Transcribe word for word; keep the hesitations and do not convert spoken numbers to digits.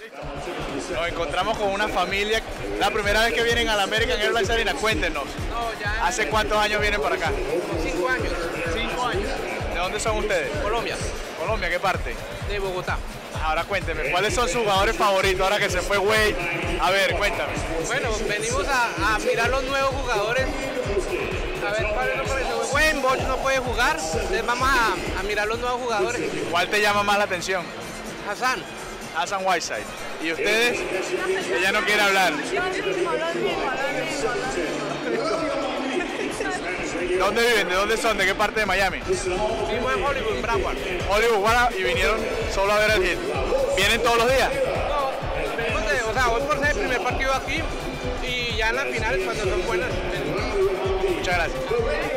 Nos encontramos con una familia. La primera vez que vienen a la American Airlines Arena, cuéntenos. No, ya ¿Hace cuántos años vienen por acá? cinco años. Cinco años. ¿De dónde son ustedes? Colombia, Colombia, ¿qué parte? de Bogotá. Ahora cuénteme, ¿cuáles son sus jugadores favoritos ahora que se fue Wade? A ver, cuéntame. Bueno, venimos a, a mirar los nuevos jugadores. A ver, ¿cuál es lo parece? Wayne Bosch no puede jugar, entonces vamos a, a mirar los nuevos jugadores. ¿Cuál te llama más la atención? Hassan. Hassan Whiteside. ¿Y ustedes? Ella no quiere hablar. ¿Dónde viven? ¿De dónde son? ¿De qué parte de Miami? Vivo en Hollywood, en Broward. Hollywood, bueno, y vinieron solo a ver el hit. ¿Vienen todos los días? No, venimos de, o sea, hoy por ser el primer partido aquí y ya en las finales cuando son buenas. Muchas gracias.